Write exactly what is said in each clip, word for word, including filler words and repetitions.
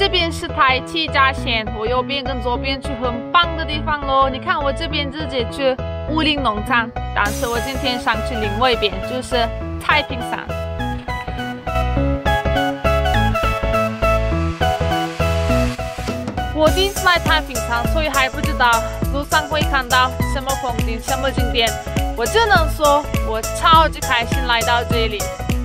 这边是台七家线，我右边跟左边去很棒的地方咯。你看我这边直接去武陵农场，但是我今天想去另外一边，就是太平山。我第一次来太平山，所以还不知道路上会看到什么风景、什么景点。我只能说，我超级开心来到这里。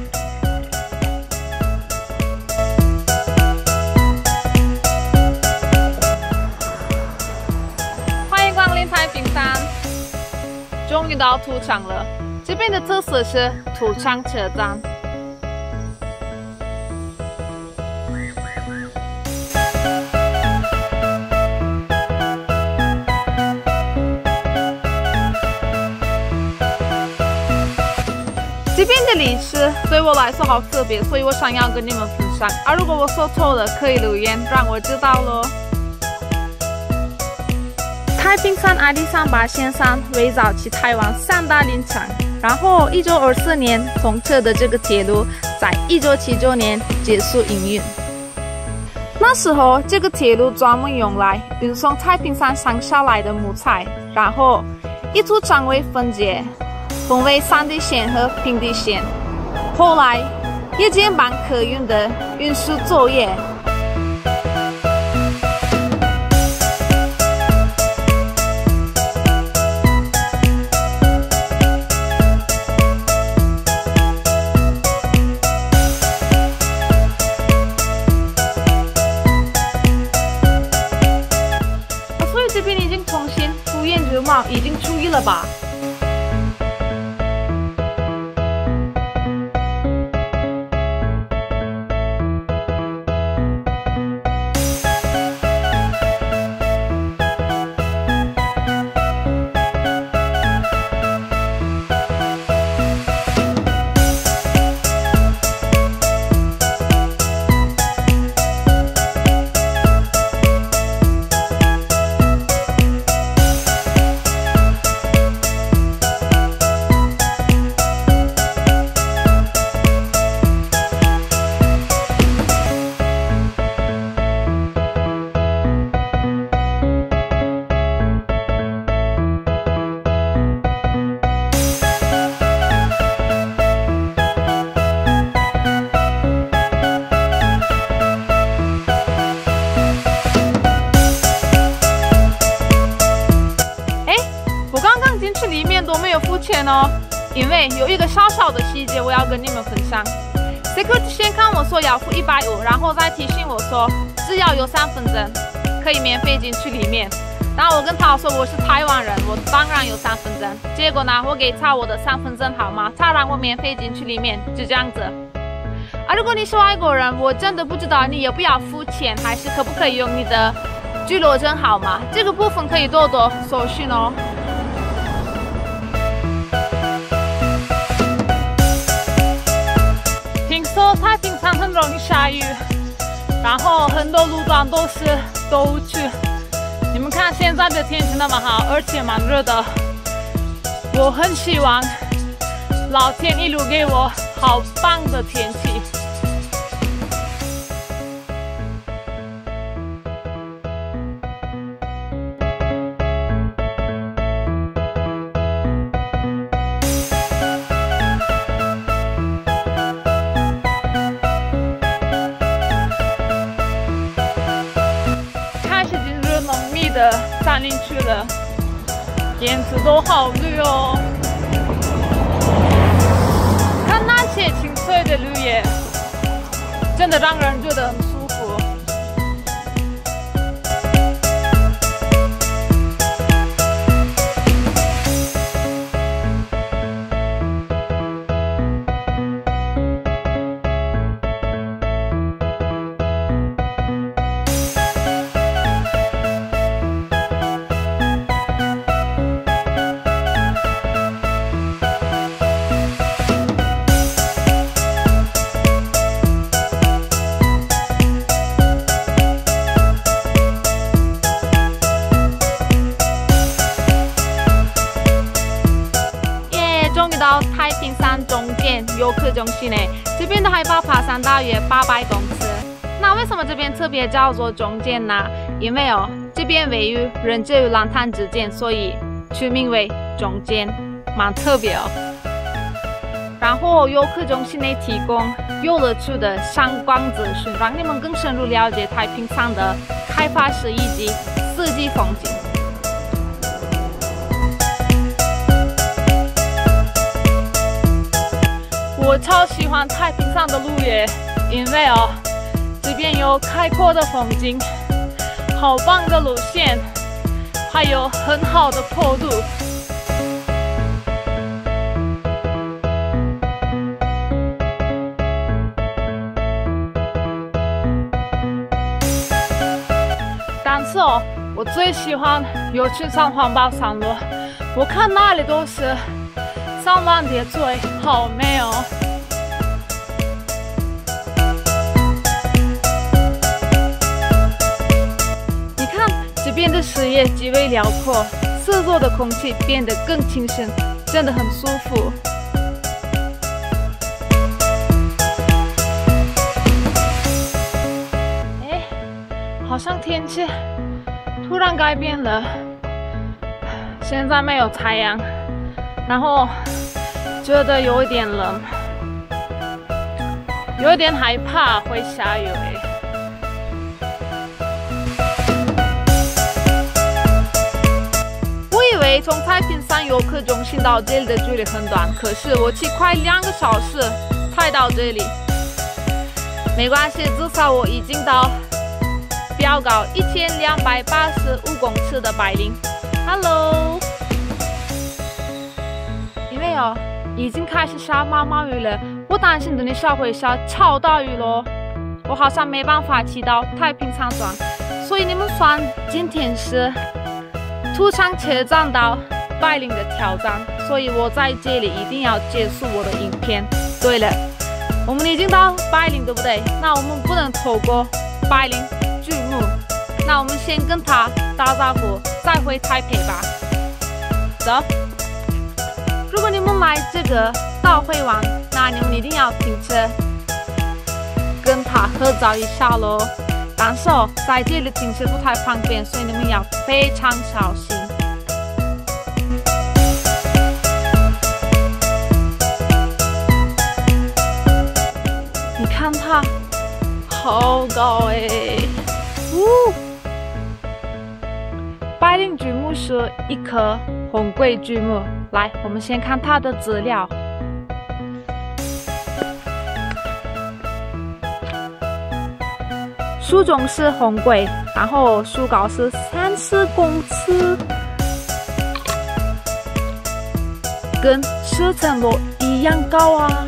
欢迎光临太平山，终于到土场了。这边的特色是土场车站。这边的历史对我来说好特别，所以我想要跟你们分享。而如果我说错了，可以留言让我知道咯。太平山阿里山八线上围绕起台湾三大林场，然后一九二四年通车的这个铁路，在一九七九年结束营运。那时候这个铁路专门用来运送太平山上下来的木材，然后以土场为分界，分为山地线和平地线，后来也减半客运的运输作业。所以这边已经重新出现热闹，已经初一了吧？都没有付钱哦，因为有一个小小的细节我要跟你们分享。Security 先看我说要付一百五，然后再提醒我说只要有三分钟可以免费进去里面。然后我跟他说我是台湾人，我当然有三分钟。结果呢，我给他我的三分钟号码，他让我免费进去里面，就这样子。啊，如果你是外国人，我真的不知道你要不要付钱，还是可不可以用你的居留证号码，这个部分可以多多搜寻哦。听说太平山很容易下雨，然后很多路段都是多雾区。你们看现在的天气那么好，而且蛮热的。我很希望老天一路给我好棒的天气。的山林区了，叶子都好绿哦。看那些青翠的绿叶，真的让人觉得很舒服。终于到太平山中间游客中心嘞，这边的海拔爬山大约八百公尺。 那为什么这边特别叫做中间呢？因为哦，这边位于人界与蓝潭之间，所以取名为中间，蛮特别哦。然后游客中心内提供游乐区的相关资讯，让你们更深入了解太平山的开发史以及四季风景。我超喜欢太平山的路耶，因为哦，这边有开阔的风景，好棒的路线，还有很好的坡度。但是哦，我最喜欢有去上环保山路，我看那里都是上万叠翠，好美哦。你看这边的视野极为辽阔，四周的空气变得更清新，真的很舒服。哎，好像天气突然改变了，现在没有太阳，然后觉得有一点冷，有一点害怕会下雨诶。我以为从太平山游客中心到这里的距离很短，可是我骑快两个小时才到这里。没关系，至少我已经到标高一千两百八十五公尺的白岭。Hello。因为哦，已经开始下毛毛雨了，我担心等一下会下超大雨咯。我好像没办法骑到太平山庄，所以你们算今天是途上切站到白岭的挑战，所以我在这里一定要结束我的影片。对了，我们已经到白岭，对不对？那我们不能错过白岭巨木，那我们先跟他打招呼，再回台北吧。走。如果你们来这个大会玩，那你们一定要停车，跟他合照一下咯。但是哦，在这里停车不太方便，所以你们要非常小心。你看它，好高哎！呜，白岭巨木是一棵红桂巨木。来，我们先看它的资料。树种是红桂，然后树高是三十公尺，跟石城楼一样高啊。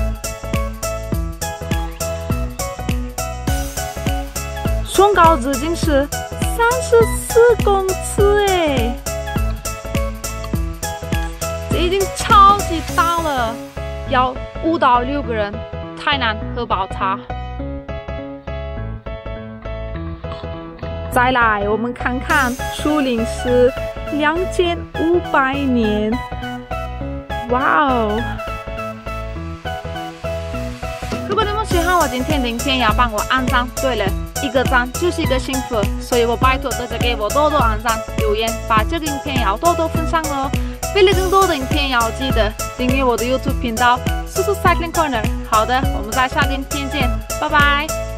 松高直径是三十四公尺哎。已经超级大了，要五到六个人，太难喝饱茶。再来，我们看看树龄是两千五百年，哇哦！如果你们喜欢我今天的影片，要帮我按赞。对了，一个赞就是一个幸福，所以我拜托大家给我多多按赞、留言，把这个影片要多多分享哦。为了更多的影片，要记得订阅我的 YouTube 频道 Susu Cycling Corner。好的，我们在下个影片见，拜拜。